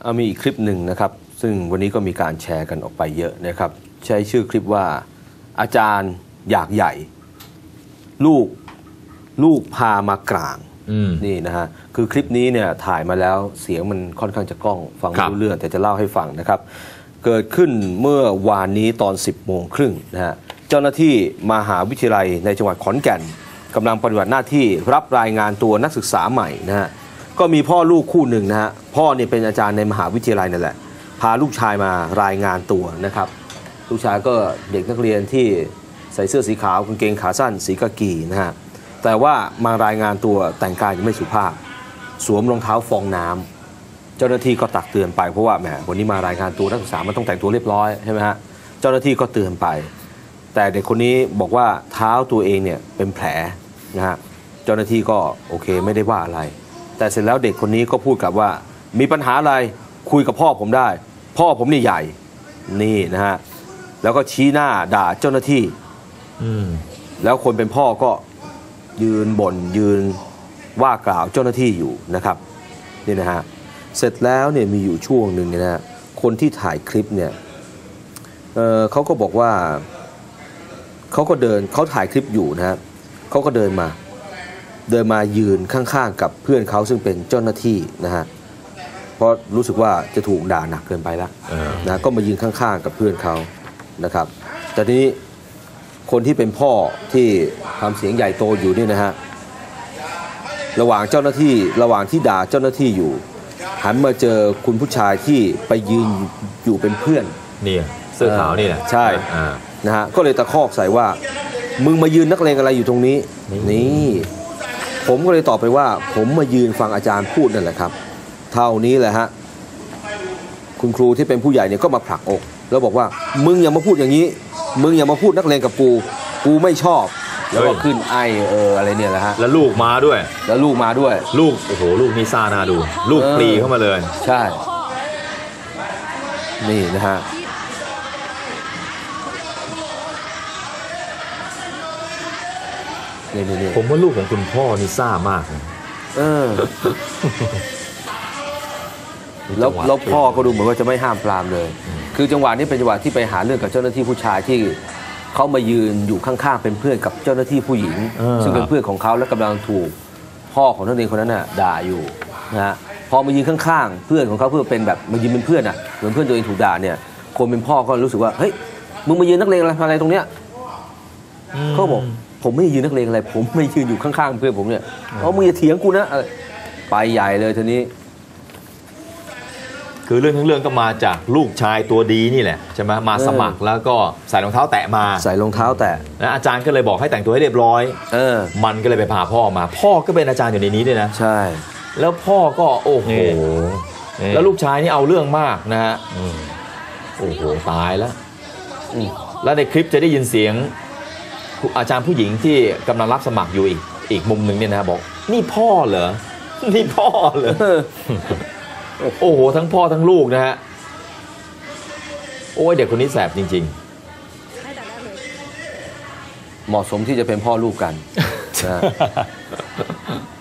มีอีกคลิปหนึ่งนะครับซึ่งวันนี้ก็มีการแชร์กันออกไปเยอะนะครับใช้ชื่อคลิปว่าอาจารย์อยากใหญ่ลูกพามากลางนี่นะฮะคือคลิปนี้เนี่ยถ่ายมาแล้วเสียงมันค่อนข้างจะกล้องฟังไม่รู้เรื่องแต่จะเล่าให้ฟังนะครับเกิดขึ้นเมื่อวานนี้ตอน 10:30 น.นะฮะเจ้าหน้าที่มหาวิทยาลัยในจังหวัดขอนแก่นกำลังปฏิบัติหน้าที่รับรายงานตัวนักศึกษาใหม่นะฮะก็มีพ่อลูกคู่หนึ่งนะฮะพ่อเนี่ยเป็นอาจารย์ในมหาวิทยาลัยนั่นแหละพาลูกชายมารายงานตัวนะครับลูกชายก็เด็กนักเรียนที่ใส่เสื้อสีขาวกางเกงขาสั้นสีกากีนะฮะแต่ว่ามารายงานตัวแต่งกายยังไม่สุภาพสวมรองเท้าฟองน้ำเจ้าหน้าที่ก็ตักเตือนไปเพราะว่าแหมวันนี้มารายงานตัวนักศึกษามันต้องแต่งตัวเรียบร้อยใช่ไหมฮะเจ้าหน้าที่ก็เตือนไปแต่เด็กคนนี้บอกว่าเท้าตัวเองเนี่ยเป็นแผลนะฮะเจ้าหน้าที่ก็โอเคไม่ได้ว่าอะไรแต่เสร็จแล้วเด็กคนนี้ก็พูดกับว่ามีปัญหาอะไรคุยกับพ่อผมได้พ่อผมนี่ใหญ่นี่นะฮะแล้วก็ชี้หน้าด่าเจ้าหน้าที่แล้วคนเป็นพ่อก็ยืนบ่นยืนว่ากล่าวเจ้าหน้าที่อยู่นะครับนี่นะฮะเสร็จแล้วเนี่ยมีอยู่ช่วงหนึ่งนะฮะคนที่ถ่ายคลิปเนี่ยเขาก็บอกว่าเขาถ่ายคลิปอยู่นะฮะเขาก็เดินมายืนข้างๆกับเพื่อนเขาซึ่งเป็นเจ้าหน้าที่นะฮะเพราะรู้สึกว่าจะถูกด่าหนักเกินไปแล้วนะก็มายืนข้างๆกับเพื่อนเขานะครับแต่ทีนี้คนที่เป็นพ่อที่ทำเสียงใหญ่โตอยู่นี่นะฮะระหว่างที่ด่าเจ้าหน้าที่อยู่หันมาเจอคุณผู้ชายที่ไปยืนอยู่เป็นเพื่อนนี่เสื้อขาวนี่แหละใช่นะฮะก็เลยตะคอกใส่ว่ามึงมายืนนักเลงอะไรอยู่ตรงนี้นี่ผมก็เลยตอบไปว่าผมมายืนฟังอาจารย์พูดนั่นแหละครับเท่านี้แหละฮะคุณครูที่เป็นผู้ใหญ่เนี่ยก็มาผลักอกแล้วบอกว่ามึงอย่ามาพูดอย่างนี้มึงอย่ามาพูดนักเลงกับกูไม่ชอบแล้วก็ขึ้นอะไรเนี่ยแหละฮะแล้วลูกมาด้วยลูกโอ้โหลูกนี่ซ่าน่าดูลูกปรีเข้ามาเลยใช่นี่นะฮะผมว่าลูกของคุณพ่อนี่ซ่ามากนะแล้วพ่อก็ดูเหมือนว่าจะไม่ห้ามปรามเลยคือจังหวะนี้เป็นจังหวะที่ไปหาเรื่องกับเจ้าหน้าที่ผู้ชายที่เขามายืนอยู่ข้างๆเป็นเพื่อนกับเจ้าหน้าที่ผู้หญิงซึ่งเป็นเพื่อนของเขาและกำลังถูกพ่อของนักเรียนคนนั้นน่ะด่าอยู่นะฮะพอมายืนข้างๆเพื่อนของเขาเพื่อเป็นแบบมายืนเป็นเพื่อนอ่ะเหมือนเพื่อนตัวเองถูกด่าเนี่ยคนเป็นพ่อก็รู้สึกว่าเฮ้ยมึงมายืนนักเลงอะไรตรงเนี้ยเขาบอกผมไม่ยืนนักเลงอะไรผมไม่ยืนอยู่ข้างๆเพื่อนผมเนี่ยมึงอย่าเถียงกูนะไปใหญ่เลยทีนี้คือเรื่องทั้งเรื่องก็มาจากลูกชายตัวดีนี่แหละใช่ไหมมาสมัครแล้วก็ใส่รองเท้าแตะมาใส่รองเท้าแตะแล้วอาจารย์ก็เลยบอกให้แต่งตัวให้เรียบร้อยมันก็เลยไปพาพ่อมาพ่อก็เป็นอาจารย์อยู่ในนี้ด้วยนะใช่แล้วพ่อก็โอ้โหแล้วลูกชายนี่เอาเรื่องมากนะฮะโอ้โหตายแล้วในคลิปจะได้ยินเสียงอาจารย์ผู้หญิงที่กำลังรับสมัครอยู่อีกมุมหนึ่งเนี่ยนะบอกนี่พ่อเหรอนี่พ่อเหรอโอ้โหทั้งพ่อทั้งลูกนะฮะโอ้ยเด็กคนนี้แสบจริงๆเหมาะสมที่จะเป็นพ่อลูกกัน